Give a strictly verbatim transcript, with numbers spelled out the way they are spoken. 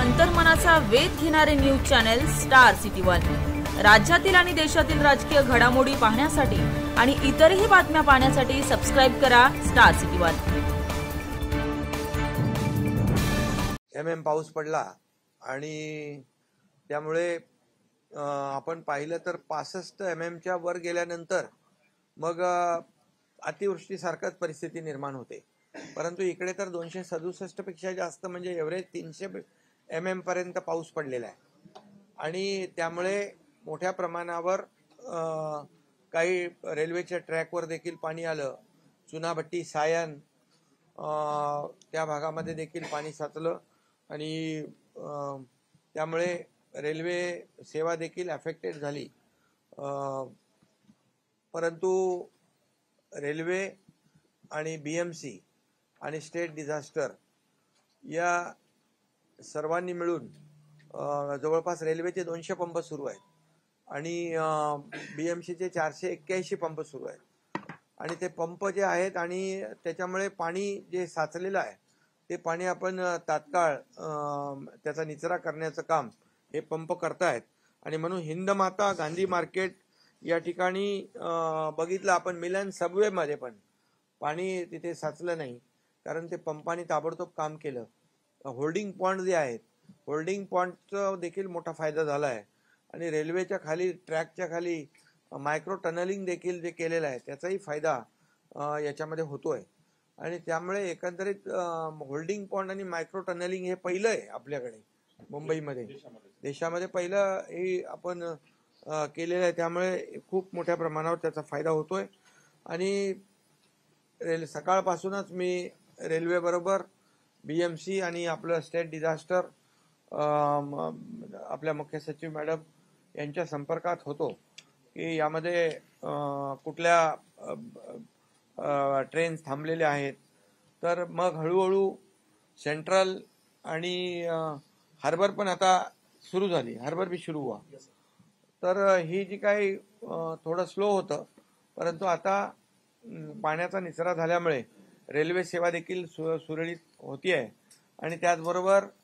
अंतर्मनाचा वेध घेणारे news channel star city one. राज्यातील आणि देशातील राजकीय घडामोडी पाहण्यासाठी आणि इतरही बातम्या पाहण्यासाठी सबस्क्राइब करा स्टार सिटी वन। एम एम पाऊस पडला आणि त्यामुळे आपण पाहिलं तर पासष्ट एम एम च्या वर गेल्यानंतर मग अतिवृष्टीसारखीच परिस्थिती निर्माण होते। परंतु इकडे तर दोनशे सदुसष्ट पेक्षा जास्त म्हणजे एव्हरेज तीनशे एम एम पर्यंत पाऊस पडलेला आहे आणि त्यामुळे मोठ्या प्रमाणावर काही रेल्वेच्या ट्रॅकवर देखील पाणी आलं। चुनाभट्टी सायन त्या भागामध्ये देखील पाणी साचलं आणि त्यामुळे रेल्वे सेवा देखील अफेक्टेड झाली। परंतु रेल्वे आणि बीएमसी आणि स्टेट डिझास्टर या सर्वांनी मिळून जवळपास रेल्वेचे दोनशे पंप सुरू आहेत आणि बीएमसीचे चारशे एक्क्याऐंशी पंप सुरू आहेत आणि ते पंप जे आहेत आणि त्याच्यामुळे पाणी जे साचलेलं आहे ते पाणी आपण तात्काळ त्याचा निचरा करण्याचं काम हे पंप करतायत। आणि म्हणून हिंदमाता गांधी मार्केट या ठिकाणी बघितलं आपण मिलन सबवे मध्ये पण पाणी तिथे साचलं नाही कारण ते पंपाने ताबडतोब काम केलं। होल्डिंग पॉइंट जे आहेत होल्डिंग पॉइंटचा देखील मोठा फायदा झाला आहे आणि रेल्वेच्या खाली ट्रॅकच्या खाली मायक्रो टनलिंग देखील जे केलेलं आहे त्याचाही फायदा याच्यामध्ये होतोय आणि त्यामुळे एकंदरीत होल्डिंग पॉइंट आणि मायक्रो टनलिंग हे पहिलं आहे आपल्याकडे मुंबईमध्ये देशामध्ये पहिलं हे आपण केलेलं आहे। त्यामुळे खूप मोठ्या प्रमाणावर त्याचा फायदा होतोय आणि रेल सकाळपासूनच मी रेल्वे बरोबर बीएमसी आणि आपलं स्टेट डिझास्टर आपल्या मुख्य सचिव मॅडम यांच्या संपर्कात होतो की यामध्ये कुठल्या ट्रेन्स थांबलेल्या आहेत। तर मग हळूहळू सेंट्रल आणि हार्बर पण आता सुरू झाली, हार्बर भी सुरू हुआ। तर ही जी काही थोडं स्लो होतं परंतु आता पाण्याचा निचरा झाल्यामुळे रेल्वे सेवा देखील सुरळीत होती आहे आणि त्याचबरोबर